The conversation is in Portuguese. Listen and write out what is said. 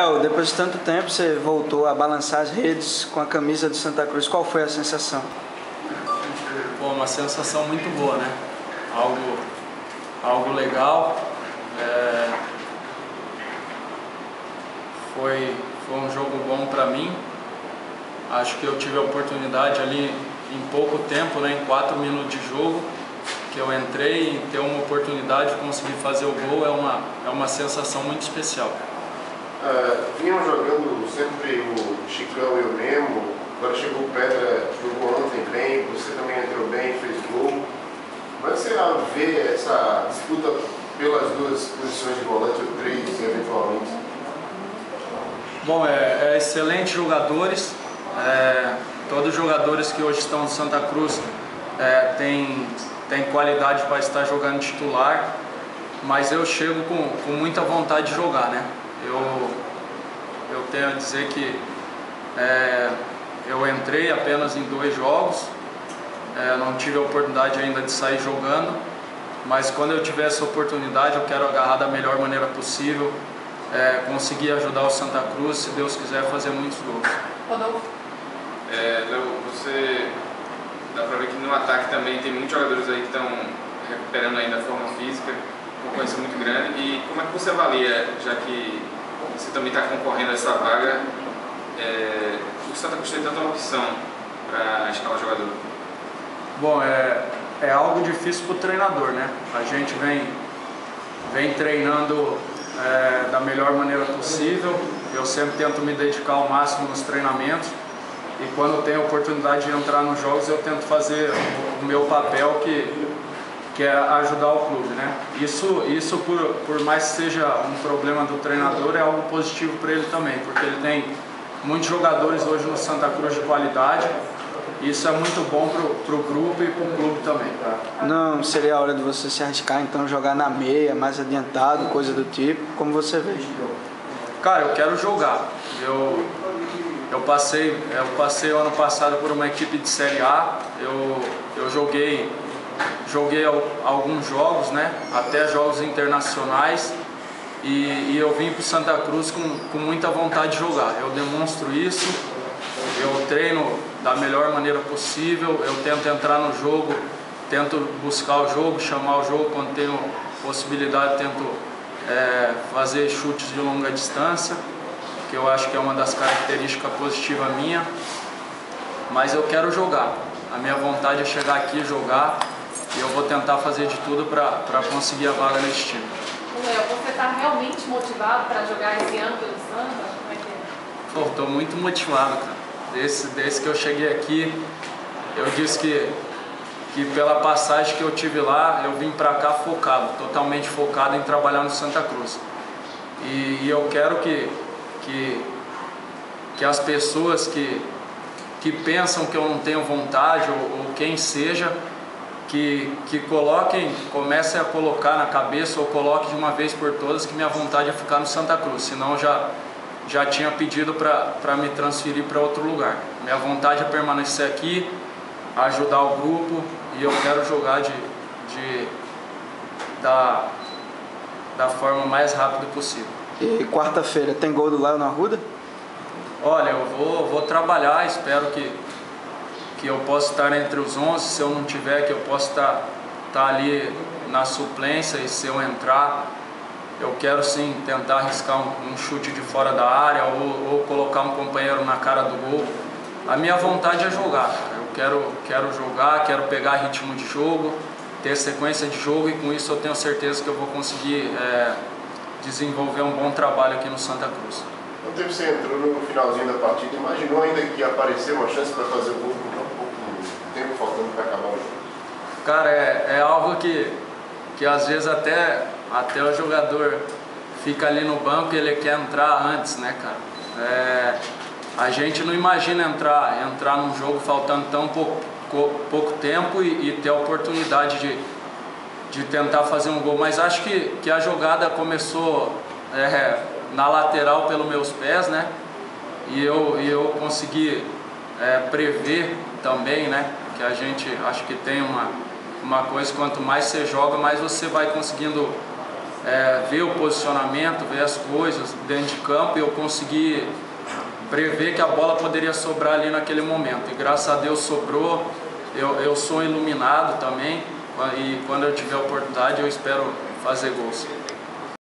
Depois de tanto tempo, você voltou a balançar as redes com a camisa do Santa Cruz. Qual foi a sensação? Pô, uma sensação muito boa, né? Algo legal. Foi um jogo bom para mim. Acho que eu tive a oportunidade ali em pouco tempo, né, em 4 minutos de jogo, que eu entrei e ter uma oportunidade de conseguir fazer o gol é uma sensação muito especial. Vinham jogando sempre o Chicão e o Memo, agora chegou o Pedra, jogou ontem bem, você também entrou bem, fez gol. Como é que você vê essa disputa pelas duas posições de volante ou três, eventualmente? Bom, excelentes jogadores, todos os jogadores que hoje estão no Santa Cruz têm qualidade para estar jogando titular, mas eu chego com muita vontade de jogar, né? Eu tenho a dizer que eu entrei apenas em 2 jogos, não tive a oportunidade ainda de sair jogando, mas quando eu tiver essa oportunidade eu quero agarrar da melhor maneira possível, conseguir ajudar o Santa Cruz, se Deus quiser, fazer muitos gols. Rodolfo. Léo, você dá pra ver que no ataque também tem muitos jogadores aí que estão recuperando ainda a forma física, uma condição muito grande. E como é que você avalia, já que você também está concorrendo a essa vaga, o Santa Cruz tem tanta opção para escalar jogador? Bom, é algo difícil para o treinador, né? A gente vem treinando da melhor maneira possível. Eu sempre tento me dedicar ao máximo nos treinamentos e quando tenho a oportunidade de entrar nos jogos eu tento fazer o meu papel, que é ajudar o clube, né? Isso por mais que seja um problema do treinador, é algo positivo para ele também, porque ele tem muitos jogadores hoje no Santa Cruz de qualidade. Isso é muito bom pro grupo e pro clube também. Não seria a hora de você se arriscar, então, jogar na meia, mais adiantado, coisa do tipo? Como você vê? Cara, eu quero jogar. Eu passei o ano passado por uma equipe de Série A. Eu joguei alguns jogos, né? Até jogos internacionais. E eu vim para Santa Cruz com muita vontade de jogar. Eu demonstro isso. Eu treino da melhor maneira possível, eu tento entrar no jogo, tento buscar o jogo, chamar o jogo quando tenho possibilidade, tento fazer chutes de longa distância, que eu acho que é uma das características positivas minha, mas eu quero jogar. A minha vontade é chegar aqui e jogar e eu vou tentar fazer de tudo para conseguir a vaga nesse time. Léo, você está realmente motivado para jogar esse ano pelo Santa? Como é que é? Pô, estou muito motivado, cara. Desde que eu cheguei aqui, eu disse que pela passagem que eu tive lá, eu vim para cá focado, totalmente focado em trabalhar no Santa Cruz. E eu quero que as pessoas que pensam que eu não tenho vontade, ou quem seja, que comecem a colocar na cabeça, ou coloque de uma vez por todas que minha vontade é ficar no Santa Cruz, senão já tinha pedido para me transferir para outro lugar. Minha vontade é permanecer aqui, ajudar o grupo, e eu quero jogar da forma mais rápida possível. E quarta-feira tem gol do Léo na Arruda? Olha, eu vou trabalhar, espero que eu possa estar entre os 11, se eu não tiver, que eu possa estar ali na suplência, e se eu entrar, eu quero sim tentar arriscar um chute de fora da área ou colocar um companheiro na cara do gol. A minha vontade é jogar, eu quero jogar, quero pegar ritmo de jogo, ter sequência de jogo, e com isso eu tenho certeza que eu vou conseguir desenvolver um bom trabalho aqui no Santa Cruz. Quanto tempo você entrou no finalzinho da partida, imaginou ainda que ia aparecer uma chance para fazer o gol com tão pouco tempo faltando para acabar o jogo? Cara, é algo que às vezes até o jogador fica ali no banco e ele quer entrar antes, né, cara? A gente não imagina entrar num jogo faltando tão pouco tempo e ter a oportunidade de tentar fazer um gol, mas acho que a jogada começou na lateral pelos meus pés, né? E eu consegui prever também, né? Que a gente acho que tem uma coisa, quanto mais você joga, mais você vai conseguindo ver o posicionamento, ver as coisas dentro de campo, e eu consegui prever que a bola poderia sobrar ali naquele momento. E graças a Deus sobrou. Eu sou iluminado também, e quando eu tiver oportunidade eu espero fazer gols.